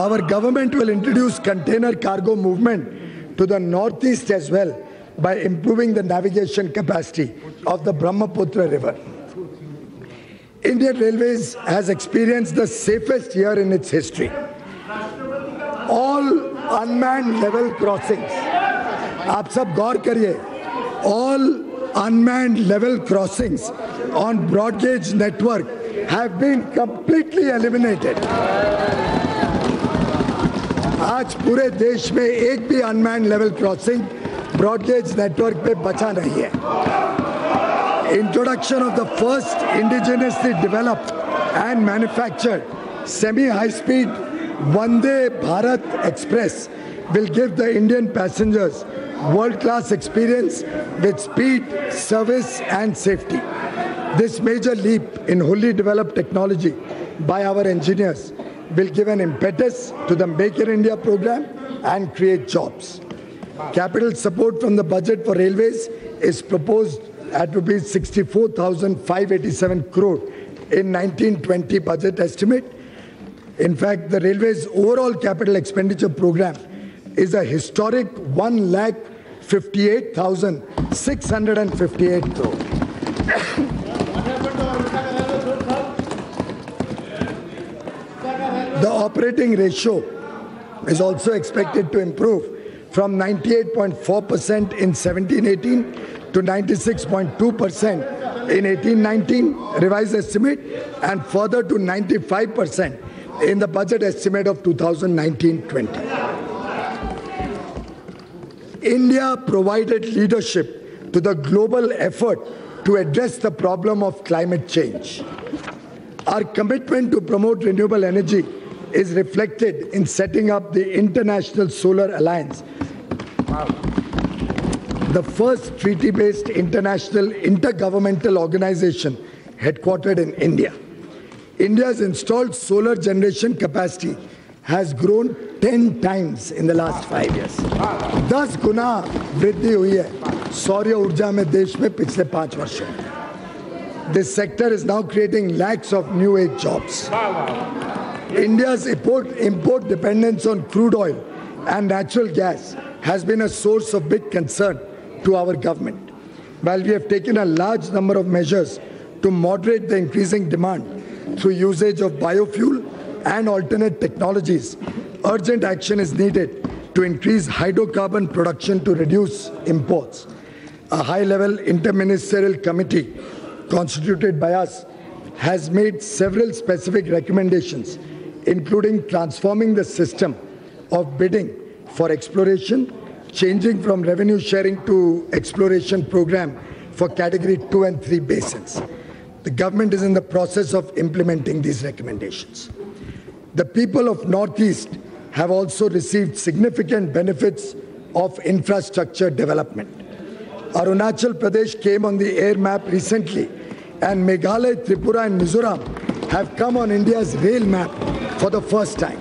Our government will introduce container cargo movement to the northeast as well by improving the navigation capacity of the Brahmaputra River. Indian Railways has experienced the safest year in its history. All unmanned level crossings, आप सब गौर करिए, all unmanned level crossings on broad gauge network have been completely eliminated. आज पूरे देश में एक भी unmanned level crossing broad gauge network पे बचा नहीं है. Introduction of the first indigenously developed and manufactured semi-high-speed Vande Bharat Express will give the Indian passengers world-class experience with speed, service and safety. This major leap in wholly developed technology by our engineers will give an impetus to the Make in India program and create jobs. Capital support from the budget for railways is proposed at rupees 64,587 crore in 1920 budget estimate. In fact, the railways overall capital expenditure program is a historic 1,58,658 crore. The operating ratio is also expected to improve from 98.4% in 17-18 to 96.2% in 18-19 revised estimate and further to 95% in the budget estimate of 2019-20. India provided leadership to the global effort to address the problem of climate change. Our commitment to promote renewable energy is reflected in setting up the International Solar Alliance, the first treaty-based international intergovernmental organization headquartered in India. India's installed solar generation capacity has grown 10 times in the last 5 years. 10 गुना वृद्धि हुई है सौर ऊर्जा में देश में पिछले 5 वर्षों में. This sector is now creating lakhs of new age jobs. India's import dependence on crude oil and natural gas has been a source of big concern to our government. While we have taken a large number of measures to moderate the increasing demand through usage of biofuel and alternate technologies, urgent action is needed to increase hydrocarbon production to reduce imports. A high-level interministerial committee constituted by us has made several specific recommendations, including transforming the system of bidding for exploration, changing from revenue sharing to exploration program for category 2 and 3 basins. The government is in the process of implementing these recommendations. The people of Northeast have also received significant benefits of infrastructure development. Arunachal Pradesh came on the air map recently, and Meghalaya, Tripura and Mizoram have come on India's rail map for the first time.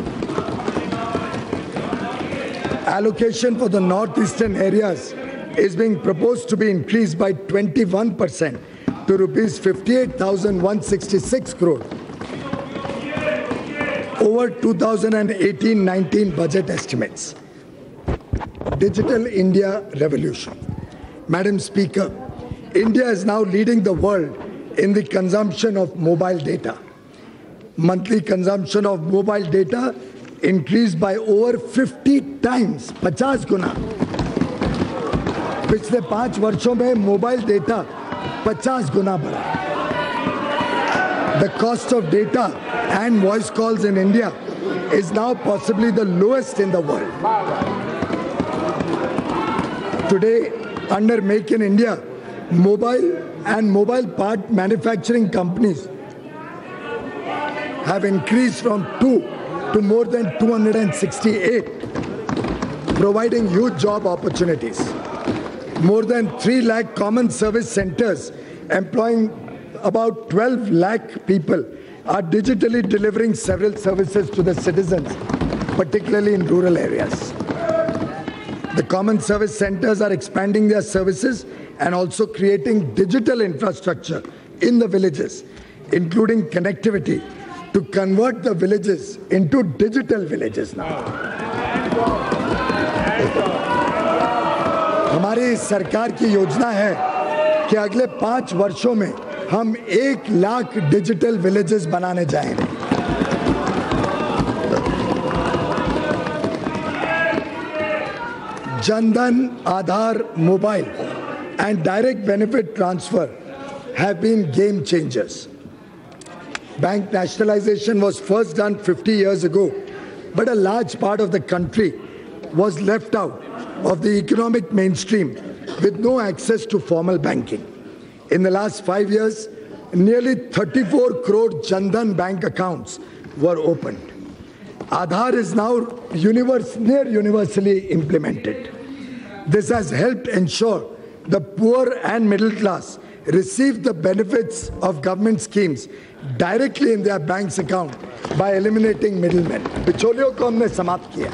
Allocation for the northeastern areas is being proposed to be increased by 21% to rupees 58,166 crore over 2018-19 budget estimates. Digital India Revolution. Madam Speaker, India is now leading the world in the consumption of mobile data. Monthly consumption of mobile data increased by over 50 times, 50 गुना. पिछले 5 वर्षों में mobile data 50 गुना बढ़ा. The cost of data and voice calls in India is now possibly the lowest in the world. Today, under Make in India, mobile and mobile part manufacturing companies have increased from 2 to more than 268, providing huge job opportunities. More than 3 lakh common service centers employing about 12 lakh people are digitally delivering several services to the citizens, particularly in rural areas. The common service centers are expanding their services and also creating digital infrastructure in the villages, including connectivity to convert the villages into digital villages now. हमारी सरकार की योजना है कि अगले 5 वर्षों में हम 1 लाख डिजिटल विलेजेस बनाने जाएंगे। Jan-Dhan, Aadhaar, mobile and direct benefit transfer have been game changers. Bank nationalization was first done 50 years ago, but a large part of the country was left out of the economic mainstream with no access to formal banking. In the last 5 years, nearly 34 crore Jan-Dhan bank accounts were opened. Aadhaar is now near universally implemented. This has helped ensure the poor and middle class receive the benefits of government schemes directly in their bank's account by eliminating middlemen. बिचौलियों को हमने समाप्त किया।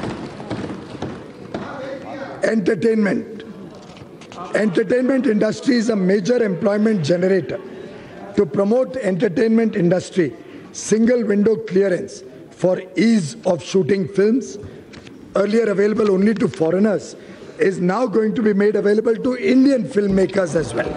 Entertainment industry is a major employment generator. To promote entertainment industry, single window clearance for ease of shooting films, earlier available only to foreigners, is now going to be made available to Indian filmmakers as well.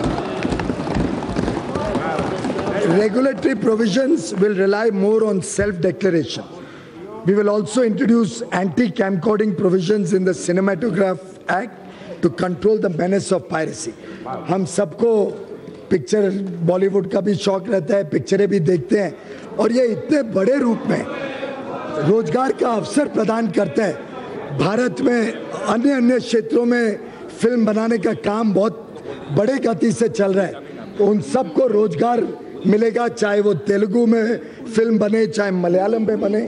Regulatory provisions will rely more on self-declaration. We will also introduce anti-camcording provisions in the Cinematograph Act to control the menace of piracy. हम सबको picture Bollywood का भी शौक रहता है, पिक्चरें भी देखते हैं और ये इतने बड़े रूप में रोजगार का अवसर प्रदान करता है। भारत में अन्य क्षेत्रों में फिल्म बनाने का काम बहुत बड़े गति से चल रहा है, तो उन सबको रोजगार मिलेगा, चाहे वो तेलुगु में फिल्म बने, चाहे मलयालम में बने।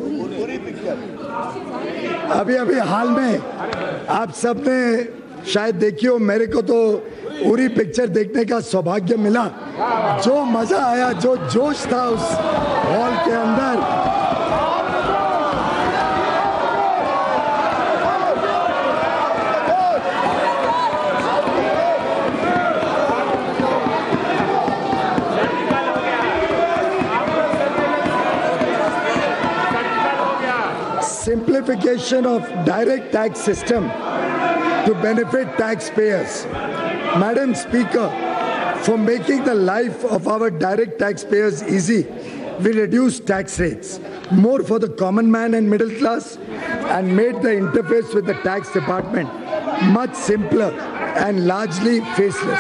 अभी हाल में आप सबने शायद देखी हो, मेरे को तो उरी पिक्चर देखने का सौभाग्य मिला। जो मजा आया, जो जोश था उस हॉल के अंदर, simplification of direct tax system to benefit taxpayers. Madam Speaker, for making the life of our direct taxpayers easy, we reduced tax rates more for the common man and middle class and made the interface with the tax department much simpler and largely faceless.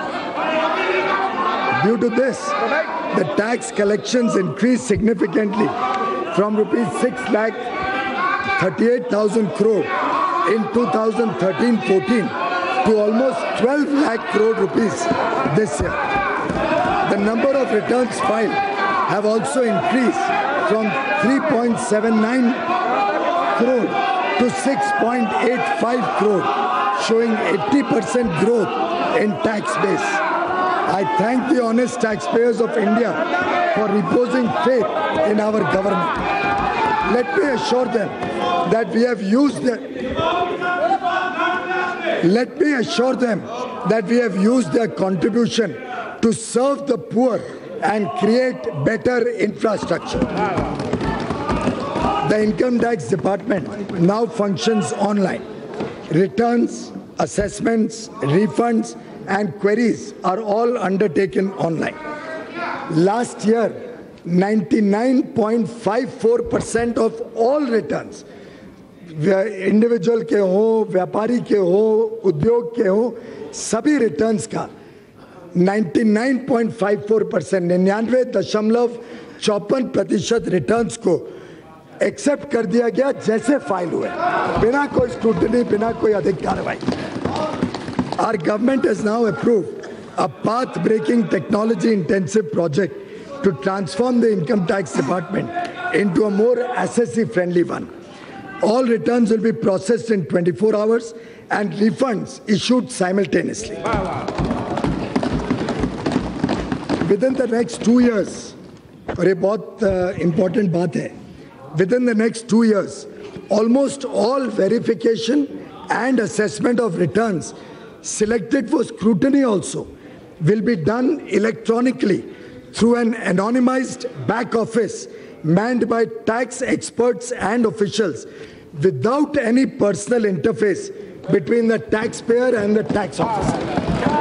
Due to this, the tax collections increased significantly from ₹6,38,000 crore in 2013-14 to almost 12 lakh crore rupees this year. The number of returns filed have also increased from 3.79 crore to 6.85 crore, showing 80% growth in tax base. I thank the honest taxpayers of India for reposing faith in our government. Let me assure them that we have used their contribution to serve the poor and create better infrastructure. The Income Tax Department now functions online. Returns, assessments, refunds, and queries are all undertaken online. Last year, 99.54% of all returns, individual के हो, व्यापारी के हो, उद्योग के हो, सभी returns का 99.54%, 99.54% रिटर्न्स को एक्सेप्ट कर दिया गया जैसे फाइल हुए, बिना कोई स्क्रूटनी, बिना कोई अधिक कार्रवाई। Our government has now approved a path-breaking technology-intensive project to transform the Income Tax Department into a more assessee-friendly one. All returns will be processed in 24 hours and refunds issued simultaneously. Within the next 2 years, और ये बहुत important बात है, within the next 2 years, almost all verification and assessment of returns selected for scrutiny also will be done electronically through an anonymized back office manned by tax experts and officials without any personal interface between the taxpayer and the tax officer.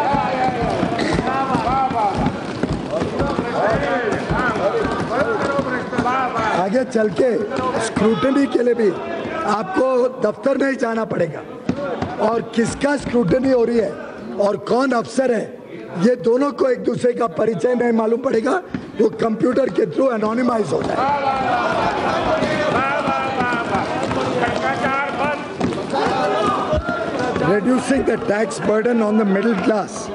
आगे चल के scrutiny के लिए भी आपको दफ्तर नहीं जाना पड़ेगा और किसका स्क्रूटनी हो रही है और कौन अफसर है ये दोनों को एक दूसरे का परिचय नहीं मालूम पड़ेगा, वो कंप्यूटर के थ्रू एनोनिमाइज हो जाए। Reducing the tax burden on the middle class.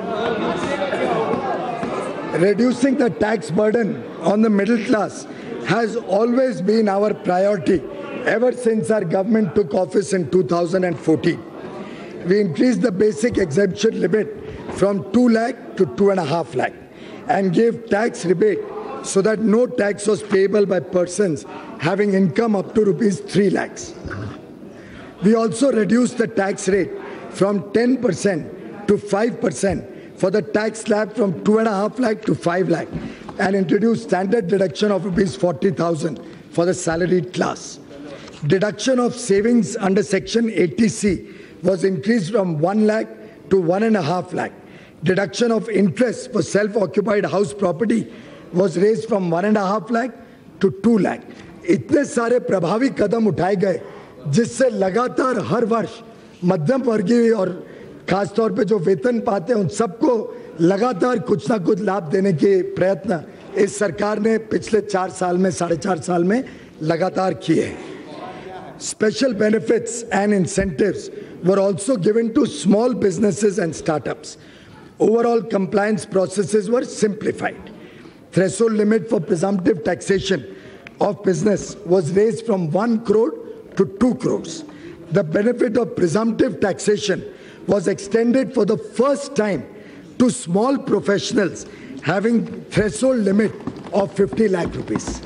Reducing the tax burden on the middle class has always been our priority ever since our government took office in 2014. We increased the basic exemption limit from 2 lakh to 2.5 lakh and gave tax rebate so that no tax was payable by persons having income up to rupees 3 lakhs. We also reduced the tax rate from 10% to 5% for the tax slab from 2.5 lakh to 5 lakh and introduced standard deduction of rupees 40,000 for the salaried class. Deduction of savings under section 80C was increased from 1 lakh to 1.5 lakh. Deduction of interest for self-occupied house property was raised from 1.5 lakh to 2 lakh. इतने सारे प्रभावी कदम उठाए गए जिससे लगातार हर वर्ष मध्यम वर्गीय और खासतौर पे जो वेतन पाते हैं उन सबको लगातार कुछ ना कुछ लाभ देने के प्रयत्न इस सरकार ने पिछले 4 साल में 4.5 साल में लगातार किए हैं. Special benefits and incentives were also given to small businesses and startups. Overall compliance processes were simplified. Threshold limit for presumptive taxation of business was raised from 1 crore to 2 crores. The benefit of presumptive taxation was extended for the first time to small professionals having threshold limit of 50 lakh rupees.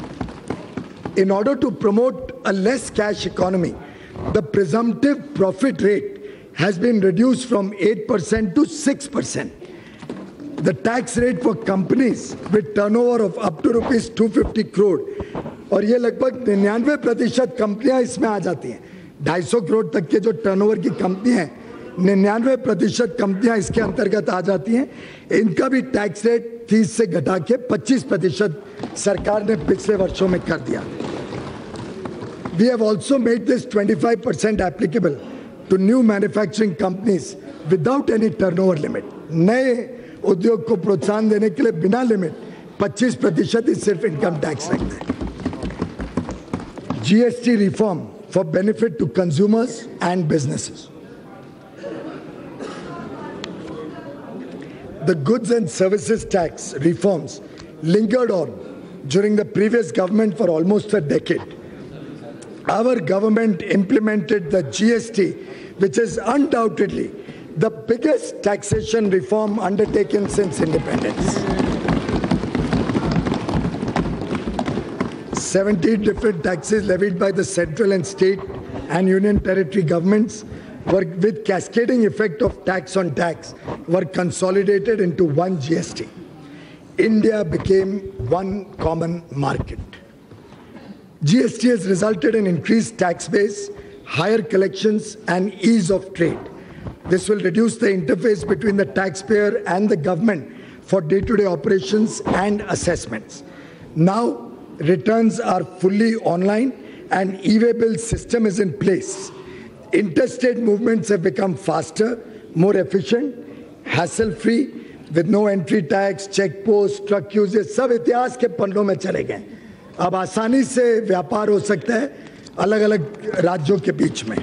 In order to promote a less cash economy, the presumptive profit rate has been reduced from 8% to 6%. The tax rate for companies with turnover of up to rupees 250 crore, और ये लगभग 99% कंपनियां इसमें आ जाती हैं. 250 करोड़ तक के जो टर्नओवर की कंपनी है 99% कंपनियां इसके अंतर्गत आ जाती हैं. इनका भी टैक्स रेट 30 से घटा के 25% सरकार ने पिछले वर्षों में कर दिया. We have also made this 25% applicable to new manufacturing companies without any turnover limit. नए उद्योग को प्रोत्साहन देने के लिए बिना लिमिट 25% ही सिर्फ इनकम टैक्स रखते हैं. GST reform for benefit to consumers and businesses. The goods and services tax reforms lingered on during the previous government for almost a decade. Our government implemented the GST, which is undoubtedly the biggest taxation reform undertaken since independence. 70 different taxes levied by the central and state and union territory governments were, with cascading effect of tax on tax, were consolidated into one GST. India became one common market. GST has resulted in increased tax base, higher collections, and ease of trade. This will reduce the interface between the taxpayer and the government for day-to-day operations and assessments. Now, returns are fully online and e-way bill system is in place. Interstate movements have become faster, more efficient, hassle-free, with no entry tax, check post, truck use, सब इतिहास के पन्नों में चले गए. अब आसानी से व्यापार हो सकता है अलग-अलग राज्यों के बीच में.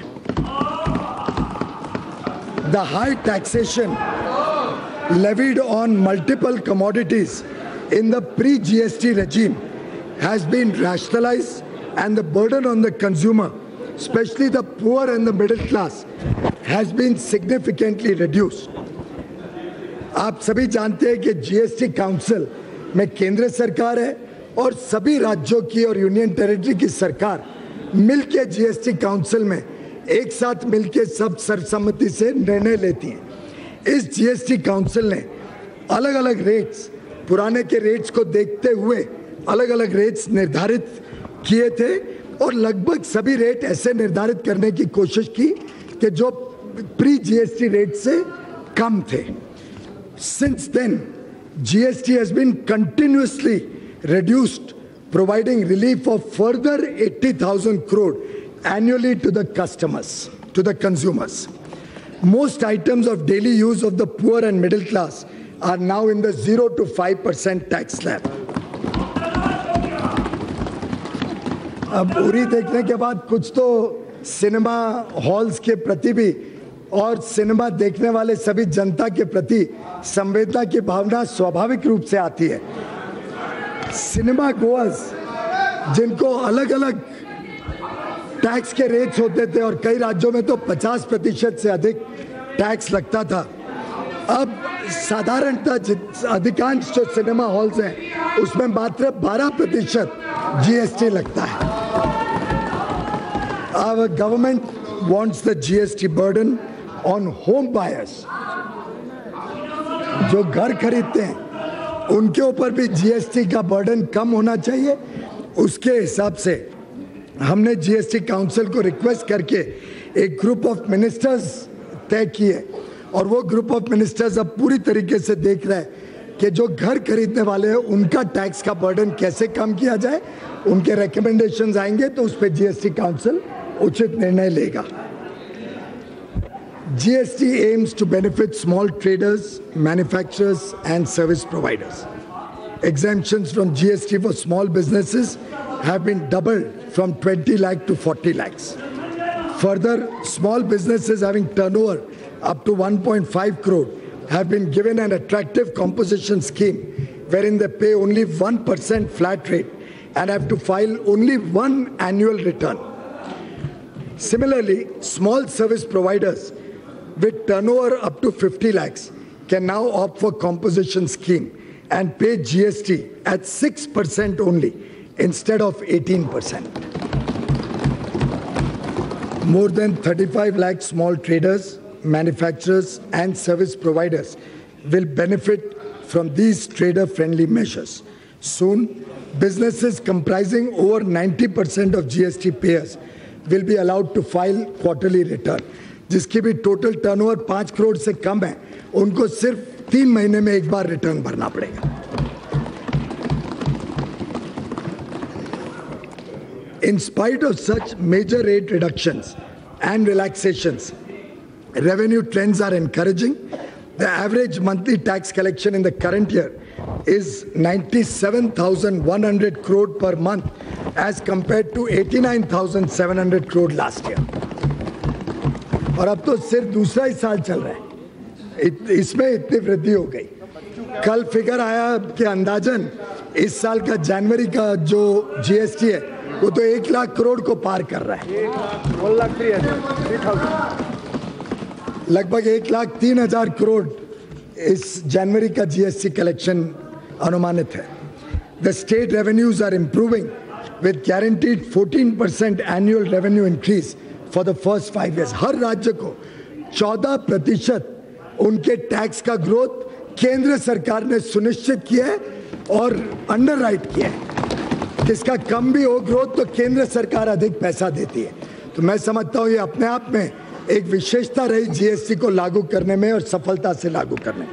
The high taxation levied on multiple commodities in the pre-GST regime has been rationalized and the burden on the consumer, especially the poor and the middle class, has been significantly reduced. आप सभी जानते हैं कि GST council में केंद्र सरकार है और सभी राज्यों की और यूनियन टेरिटरी की सरकार मिलके जीएसटी काउंसिल में एक साथ मिलके सब सर्वसम्मति से निर्णय लेती हैं. इस जीएसटी काउंसिल ने अलग-अलग रेट्स, पुराने के रेट्स को देखते हुए अलग अलग रेट्स निर्धारित किए थे और लगभग सभी रेट ऐसे निर्धारित करने की कोशिश की कि जो प्री जीएसटी रेट से कम थे. Since then, GST has been continuously reduced, providing relief of further 80,000 crore annually to the customers, to the consumers. Most items of daily use of the poor and middle class are now in the 0 to 5% tax slab. अब उरी देखने के बाद कुछ तो cinema halls के प्रति भी और सिनेमा देखने वाले सभी जनता के प्रति संवेदना की भावना स्वाभाविक रूप से आती है. सिनेमा गोअर्स जिनको अलग अलग टैक्स के रेट्स होते थे और कई राज्यों में तो 50% से अधिक टैक्स लगता था, अब साधारणतः अधिकांश जो सिनेमा हॉल्स हैं उसमें मात्र 12% जीएसटी लगता है. Our government wants the GST burden on home buyers. जो घर खरीदते हैं उनके ऊपर भी जीएसटी का बर्डन कम होना चाहिए. उसके हिसाब से हमने जीएसटी काउंसिल को रिक्वेस्ट करके एक ग्रुप ऑफ मिनिस्टर्स तय किए और वो ग्रुप ऑफ मिनिस्टर्स अब पूरी तरीके से देख रहे हैं कि जो घर खरीदने वाले हैं उनका टैक्स का बर्डन कैसे कम किया जाए. उनके रिकमेंडेशंस आएंगे तो उस पर जीएसटी काउंसिल उचित निर्णय लेगा. GST aims to benefit small traders, manufacturers and service providers. Exemptions from GST for small businesses have been doubled from 20 lakh to 40 lakhs. Further, small businesses having turnover up to 1.5 crore have been given an attractive composition scheme wherein they pay only 1% flat rate and have to file only one annual return. Similarly, small service providers with turnover up to 50 lakhs can now opt for composition scheme and pay GST at 6% only instead of 18%. More than 35 lakh small traders, manufacturers and service providers will benefit from these trader-friendly measures. Soon, businesses comprising over 90% of GST payers will be allowed to file quarterly return. जिसकी भी total turnover 5 crore से कम है उनको सिर्फ 3 महीने में एक बार return भरना पड़ेगा. In spite of such major rate reductions and relaxations, revenue trends are encouraging. The average monthly tax collection in the current year is 97,100 crore per month as compared to 89,700 crore last year. और अब तो सिर्फ दूसरा ही साल चल रहा है, इसमें इतनी वृद्धि हो गई. कल फिगर आया कि अंदाजन इस साल का जनवरी का जो जीएसटी है वो तो 1 लाख करोड़ को पार कर रहा है. लगभग 1,03,000 करोड़ इस जनवरी का जीएसटी कलेक्शन अनुमानित है. The state revenues are improving with guaranteed 14% annual revenue increase for the first 5 years. हर राज्य को 14% उनके टैक्स का ग्रोथ केंद्र सरकार ने सुनिश्चित किया है और अंडरराइट किया है. किसका कम भी हो ग्रोथ तो केंद्र सरकार अधिक पैसा देती है. तो मैं समझता हूँ ये अपने आप में एक विशेषता रही जीएसटी को लागू करने में और सफलता से लागू करने में.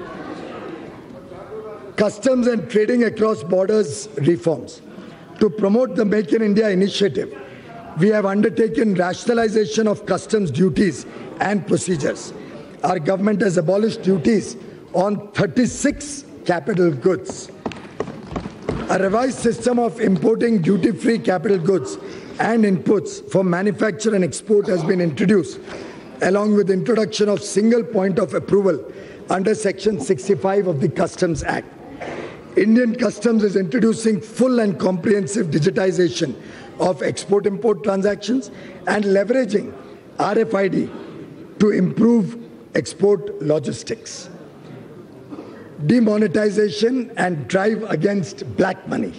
Customs and trading across borders reforms. To promote the Make in India initiative, we have undertaken rationalization of customs duties and procedures. Our government has abolished duties on 36 capital goods. A revised system of importing duty-free capital goods and inputs for manufacture and export has been introduced, along with introduction of single point of approval under Section 65 of the Customs Act. Indian Customs is introducing full and comprehensive digitization of export-import transactions and leveraging RFID to improve export logistics. Demonetization and drive against black money.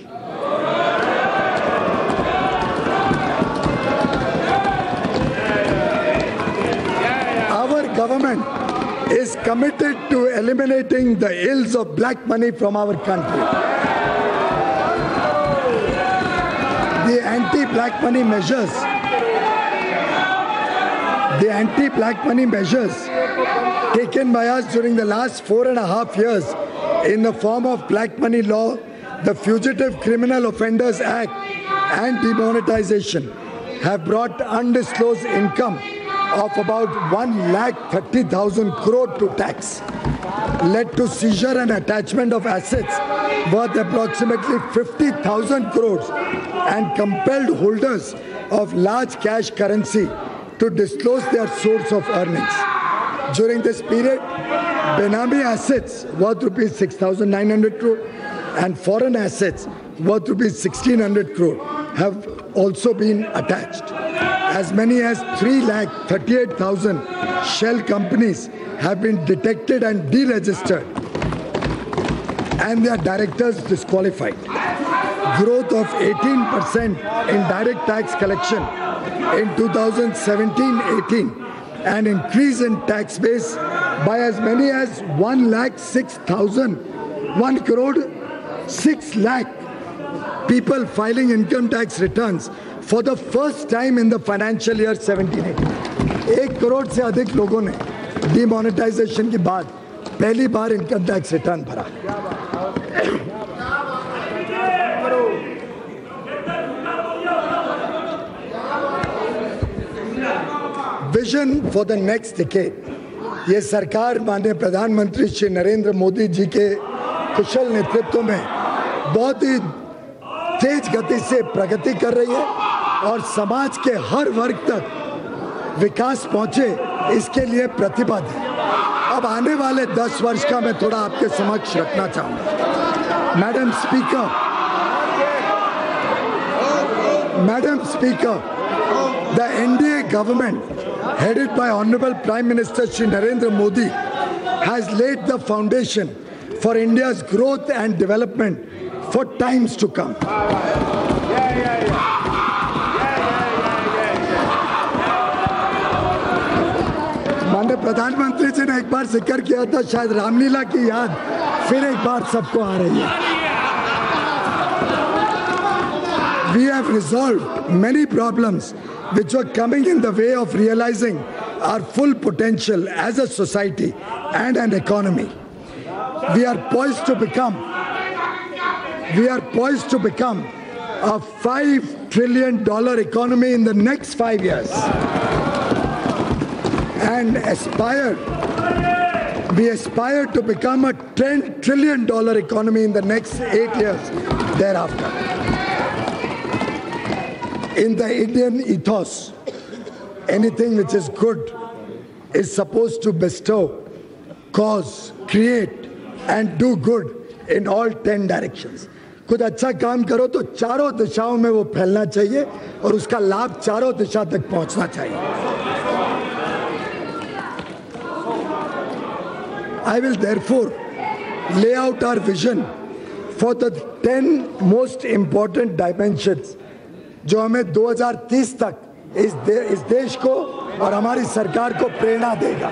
Our government is committed to eliminating the ills of black money from our country. The anti-black money measures taken by us during the last 4.5 years in the form of black money law, the Fugitive Criminal Offenders Act and demonetization have brought undisclosed income of about 1,30,000 crore to tax, led to seizure and attachment of assets worth approximately 50,000 crores and compelled holders of large cash currency to disclose their source of earnings. During this period, Benami assets worth rupees 6,900 crore and foreign assets worth rupees 1,600 crore have also been attached. As many as 3,38,000 shell companies have been detected and deregistered and their directors disqualified. Growth of 18% in direct tax collection in 2017-18 and increase in tax base by as many as 1 crore 6 lakh people filing income tax returns for the first time in the financial year 17-18. 1 crore से अधिक लोगों ने demonetisation के बाद पहली बार income tax return भरा। Vision for the next decade, ये सरकार माननीय प्रधानमंत्री श्री नरेंद्र मोदी जी के कुशल नेतृत्व में बहुत ही तेज गति से प्रगति कर रही है और समाज के हर वर्ग तक विकास पहुंचे, इसके लिए प्रतिबद्ध है। अब आने वाले 10 वर्ष का मैं थोड़ा आपके समक्ष रखना चाहूंगा। Madam speaker, the NDA government headed by Honorable Prime Minister Shri Narendra Modi has laid the foundation for India's growth and development for times to come. माननीय प्रधानमंत्री जी ने एक बार जिक्र किया था, शायद रामलीला की याद फिर एक बार सबको आ रही है। We have resolved many problems which were coming in the way of realizing our full potential as a society and an economy. We are poised to become a $5 trillion economy in the next 5 years and we aspire to become a $10 trillion economy in the next 8 years thereafter. In the Indian ethos, anything which is good is supposed to bestow, cause, create and do good in all 10 directions. कुछ अच्छा काम करो तो चारों दिशाओं में वो फैलना चाहिए और उसका लाभ चारों दिशा तक पहुंचना चाहिए। I will therefore lay out our vision for the 10 most important dimensions जो हमें 2030 तक इस देश को और हमारी सरकार को प्रेरणा देगा।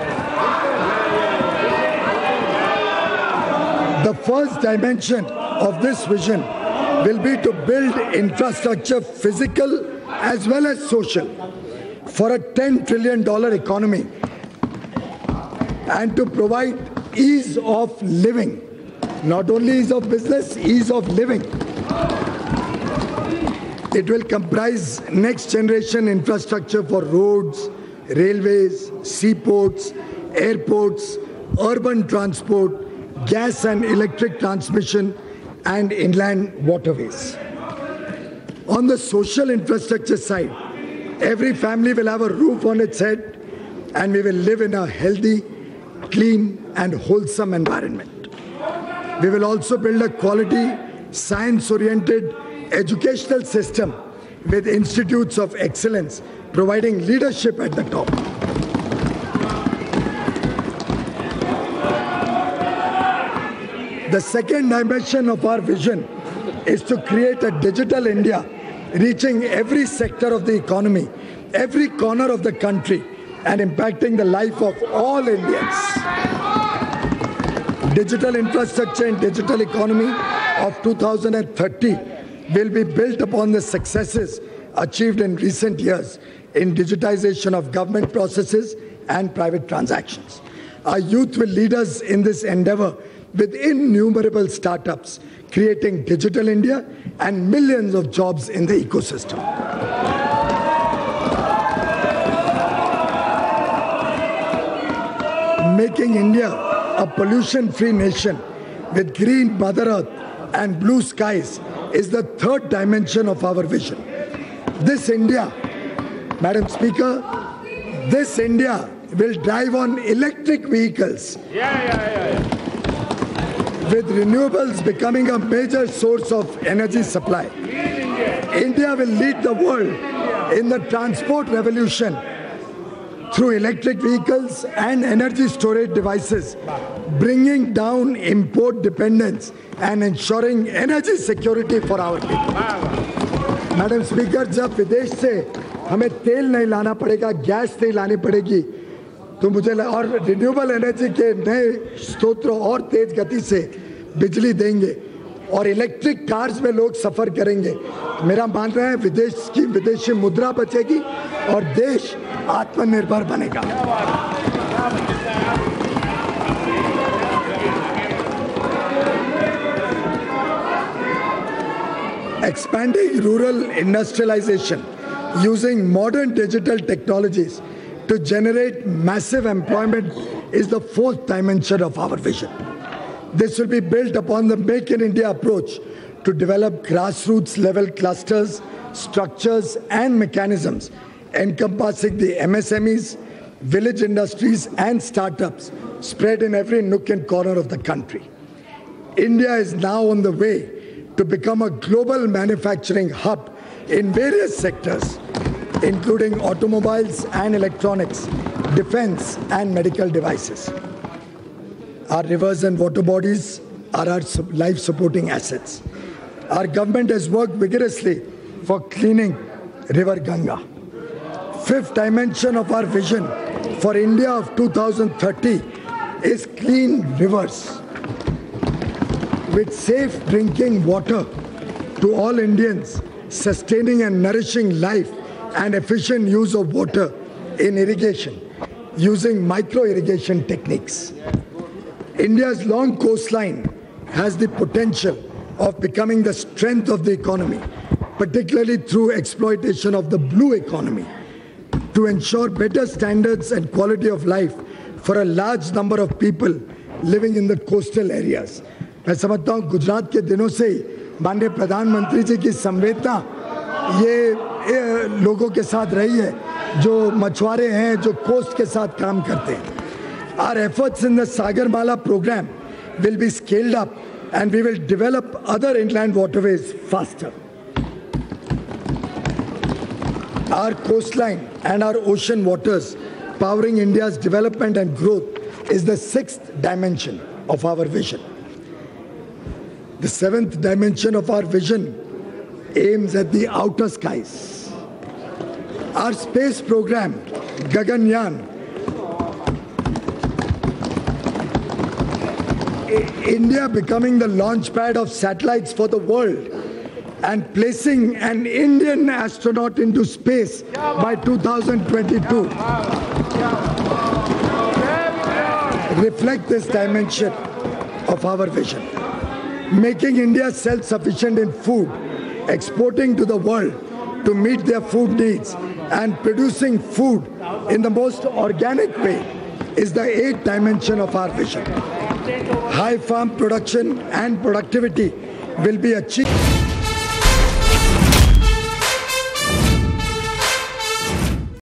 The first dimension of this vision will be to build infrastructure, physical as well as social, for a $10 trillion economy and to provide ease of living, not only ease of business, ease of living. It will comprise next generation infrastructure for roads, railways, seaports, airports, urban transport, gas and electric transmission, and inland waterways. On the social infrastructure side, every family will have a roof on its head and we will live in a healthy, clean and wholesome environment. We will also build a quality, science-oriented educational system with institutes of excellence providing leadership at the top. The second dimension of our vision is to create a digital India reaching every sector of the economy, every corner of the country and impacting the life of all Indians. Digital infrastructure and digital economy of 2030 will be built upon the successes achieved in recent years in digitization of government processes and private transactions. Our youth will lead us in this endeavor with innumerable startups, creating Digital India and millions of jobs in the ecosystem. Making India a pollution-free nation with green Mother Earth and blue skies is the third dimension of our vision. This India, Madam Speaker, this India will drive on electric vehicles. With renewables becoming a major source of energy supply. India will lead the world in the transport revolution through electric vehicles and energy storage devices, bringing down import dependence and ensuring energy security for our people. Madam Speaker, जब विदेश से हमें तेल नहीं लाना पड़ेगा, gas नहीं लानी पड़ेगी, तो मुझे और रिन्यूएबल एनर्जी के नए स्रोतों और तेज गति से बिजली देंगे और इलेक्ट्रिक कार्स में लोग सफर करेंगे, मेरा मानना है विदेशी मुद्रा बचेगी और देश आत्मनिर्भर बनेगा. Expanding rural industrialization using modern digital technologies to generate massive employment is the fourth dimension of our vision. This will be built upon the Make in India approach to develop grassroots level clusters, structures and mechanisms encompassing the MSMEs, village industries and startups spread in every nook and corner of the country. India is now on the way to become a global manufacturing hub in various sectors, including automobiles and electronics, defense and medical devices. Our rivers and water bodies are our life-supporting assets. Our government has worked vigorously for cleaning River Ganga. Fifth dimension of our vision for India of 2030 is clean rivers with safe drinking water to all Indians, sustaining and nourishing life and efficient use of water in irrigation using micro-irrigation techniques. India's long coastline has the potential of becoming the strength of the economy, particularly through exploitation of the blue economy, to ensure better standards and quality of life for a large number of people living in the coastal areas. मैं समझता हूँ गुजरात के दिनों से ही माननीय प्रधानमंत्री जी की संवेदना ये लोगों के साथ रही है जो मछुआरे हैं, जो कोस्ट के साथ काम करते हैं. Our efforts in the Sagarmala program will be scaled up and we will develop other inland waterways faster. Our coastline and our ocean waters powering India's development and growth is the sixth dimension of our vision. The seventh dimension of our vision aims at the outer skies. Our space program, Gaganyaan, India becoming the launch pad of satellites for the world and placing an Indian astronaut into space by 2022 reflect this dimension of our vision. Making India self-sufficient in food, exporting to the world to meet their food needs and producing food in the most organic way is the eighth dimension of our vision. High farm production and productivity will be achieved.